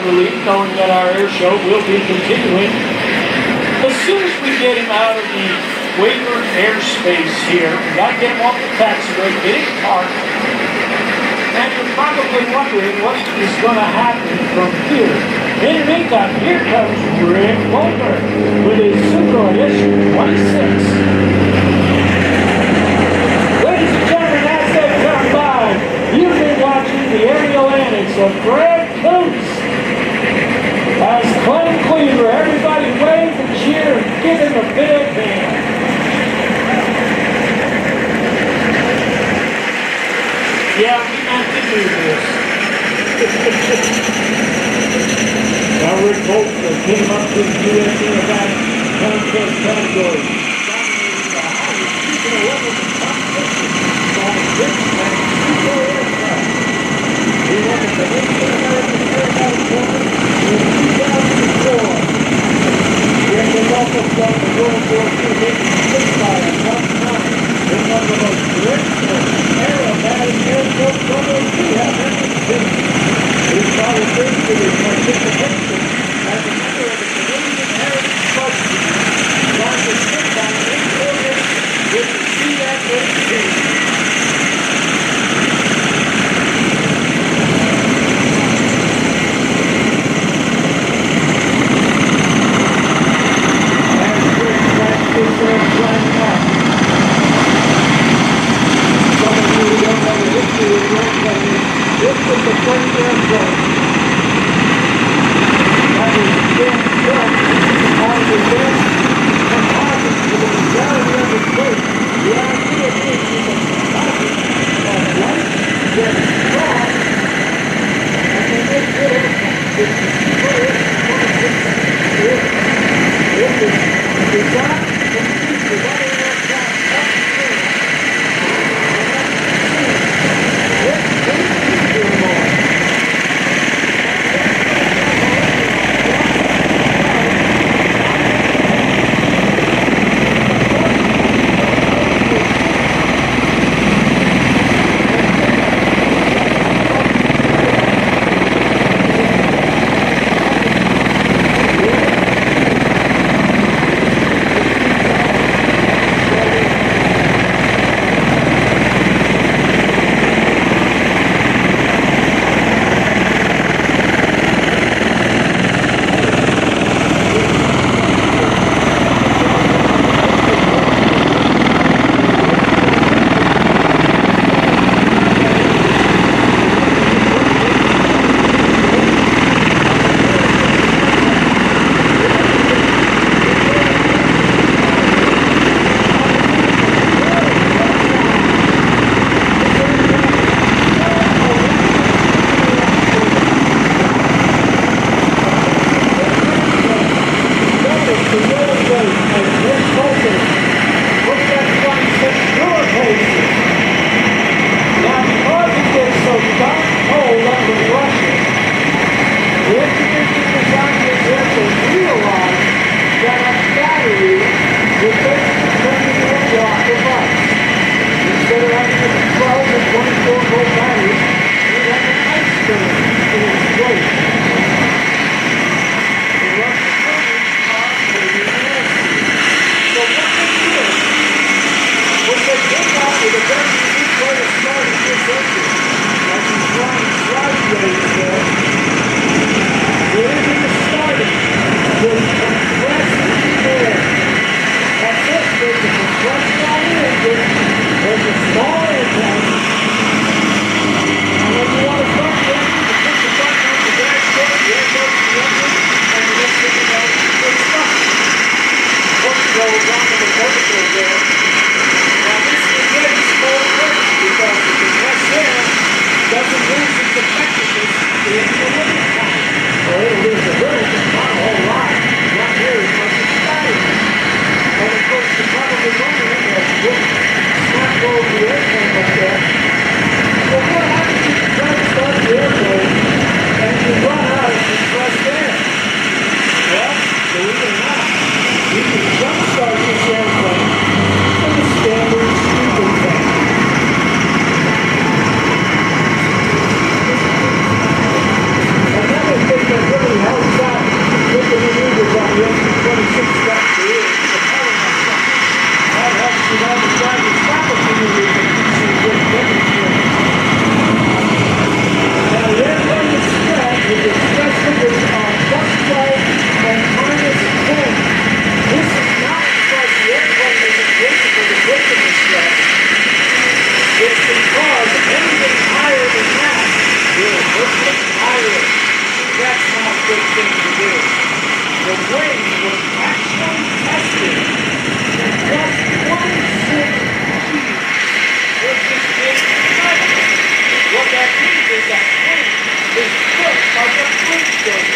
relief knowing that our air show will be continuing. As soon as we get him out of the waiver airspace here, we got to get him off the taxiway, get him parked. And you're probably wondering what is going to happen from here. In the meantime, here comes Rick Volker with his Sukhoi Su-26. Ladies and gentlemen, as they come by, you've been watching the aerial antics of Koontz. As Clem Cleaver, everybody wave and cheer and give him a big hand. Yeah, we meant to do this. Now Rick Volker came up to the U.S. Aerobatic Contest category, dominating the highest regional level of competition on this and Sukhoi aircraft. He won the Canadian American Aerobatic Sequence in 2004. Rick was also from the World War II Spitfire Top 9 in one of the most graceful aerobatic airport photos we have ever seen. His father thinks of his participation as a member of the Canadian Heritage Club, trying to sit down in Korea with the CFA. This was the first airport that was being built on the best composites for the majority of the fleet. The idea is the composite of light, yet strong, and they make good aircraft. This is designed to compete with other aircraft upstream. good thing to do. The wing was actually tested at just 26 G's versus 8 seconds. What that means is that wing is built like a fruit burger.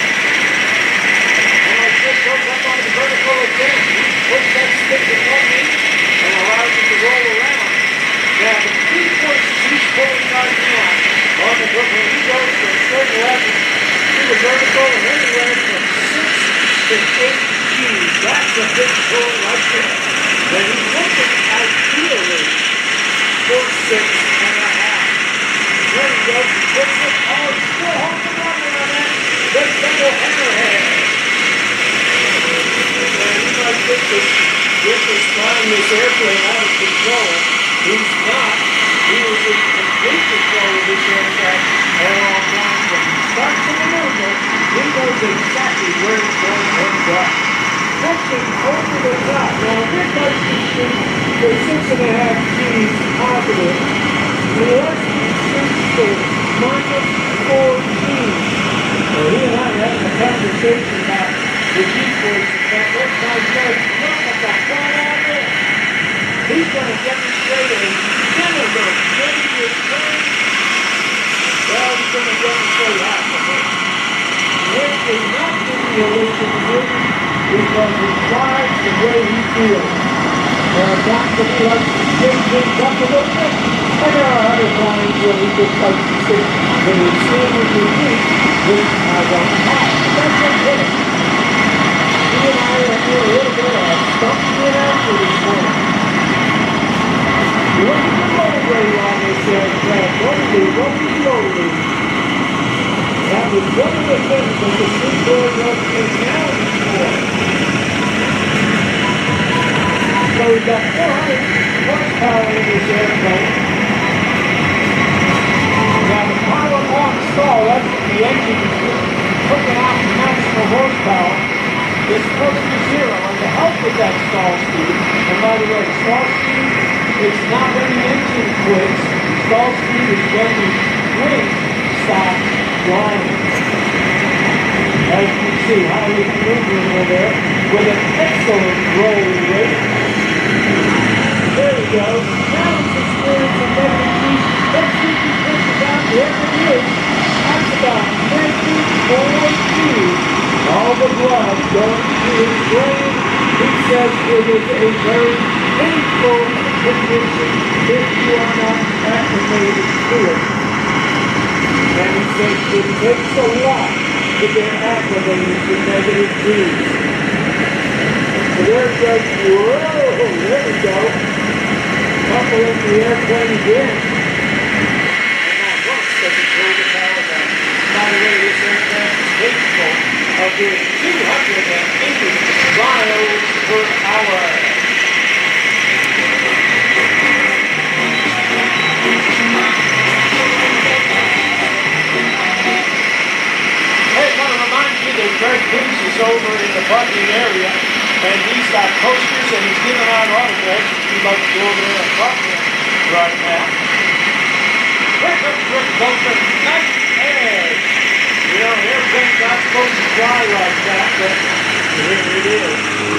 And as this goes up on the vertical again, you push that stick in 1 inch and allows it to roll around. Now, the 3 forces he's pulling right now on the hook, when he goes to a certain level to the vertical and anywhere from 6 to 8 G's. That's a big pull right there. But he's looking ideally for 6.5. There he goes, he puts it. Oh, he's still holding on that. The double hammerhead. And he might think that Rick is flying this airplane out of control. He's not. He was in complete control of this aircraft at all times. When he starts to maneuver, he knows exactly where it's going to end up. Pushing over the top. Now, Rick likes to shoot for 6.5 G's positive. He likes to shoot for -4 G's. So he and I are having a conversation about the G-forces. That looks like there's not at the front of it. He's going to demonstrate a similar dangerous turn. Well, he's going to demonstrate half of it. Rick is not doing the illusion movie because he flies the way he feels. There are times that he likes to shake things up a little bit, and there are other times where he just likes to sit in his standard routine, which I don't have. That's okay. He and I are doing a little bit of something in after this morning. Look at the low rate on this aircraft. Slowly. That was one of the things that the Sukhoi was announced for. So we've got 400 horsepower in this airplane. Now the pilot won't stall. That's when the engine is hooking out the maximum horsepower. It's supposed to be 0, and to help with that stall speed, and by the way, stall speed, it's not when the engine quits. Stall speed is when the wing stops flying. As you can see, highly maneuvering there with an excellent roll rate. There we go. Now it's experiencing negative G's. Let's see if he pushes out wherever it is. That's about 24 G's. All the blood going to his brain. He says it is a very painful condition if you are not acclimated to it. And he says it takes a lot to get acclimated to negative G's. So there it goes. Whoa, there we go. Coupling the airplane again. And not once does it pull the power back. By the way, this aircraft is capable of doing 280 miles per hour. Hey, I want to remind you that Greg Koontz is over in the parking area, and he's got posters and he's giving out autographs. If you'd like to go over there and talk to him right now. Here comes Rick Volker, nice edge. You know, airplane's not supposed to fly like that, but here it is.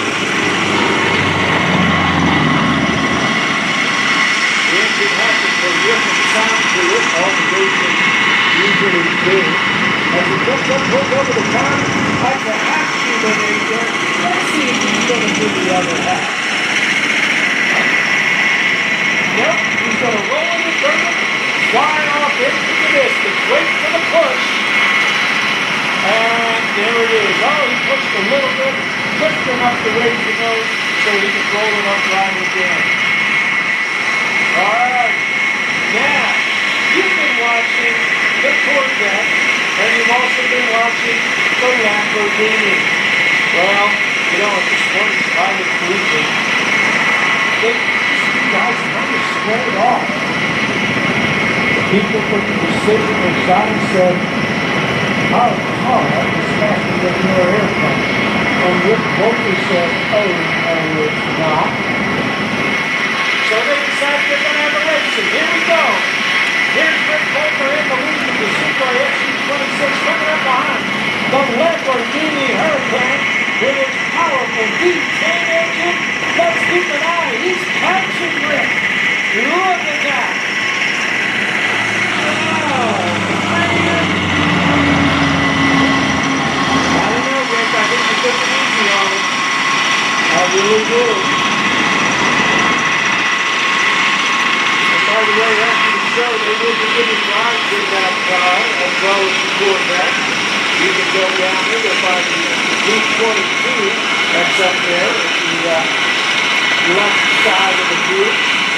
The engine has a terrific sound to it, all the engines usually do. As it just pulls over the car, like a half human in there. Let's see if he's going to do the other half. Nope, he's going to roll in the circle, fly off into the distance, wait for the push. And there it is. Oh, he pushed a little bit, just enough to raise the nose so he can roll it up right again. All right. Now, you've been watching the Corvette, and you've also been watching the Lamborghini. Well, you know, at this point, it's pilot collision. These guys kind of squared off. The people from the Precision Design said, our car is faster than your airplane. And Rick Volker said, oh, no, it's not. So they decided they're going to have a race. And here we go. Here's Rick Volker in the lead with the Sukhoi Su-26 coming up behind. the Lamborghini Hurricane with its powerful V10 engine. Let's keep an eye. He's catching Rick. Look at that. Oh, man. I don't know, Rick. I think you took it easy on him. I really do. And by the way, after the show, they will be giving rides in that car as well as the Corvette. You can go down there, you'll find the V-22 that's up there at the left side of the group.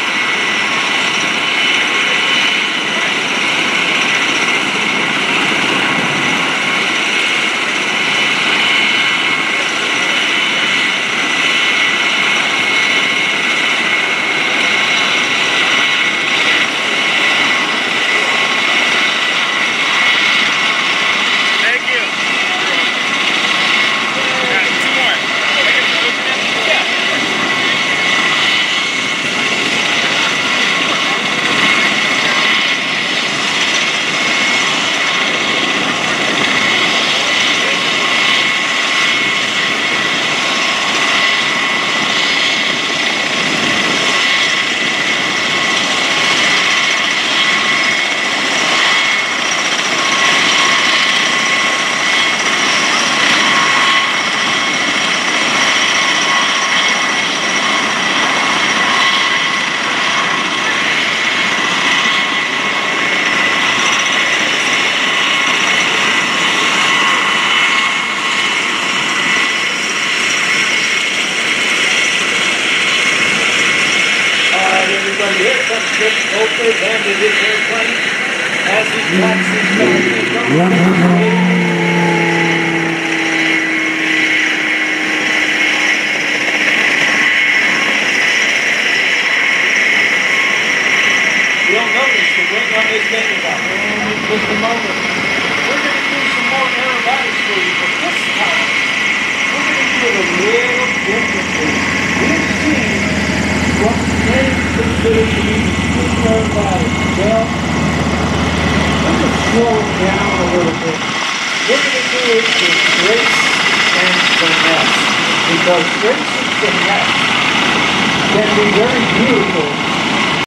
Here comes Rick Volker landed his airplane as he taxis back to You'll notice the wing on this thing is out. Just a moment. We're going to do some more aerobatics for you, but this time we're going to do it a little differently. We've seen what many consider to be extreme aerobatics. Well, we're going to slow it down a little bit. We're going to do it with grace and finesse, because grace and finesse can be very beautiful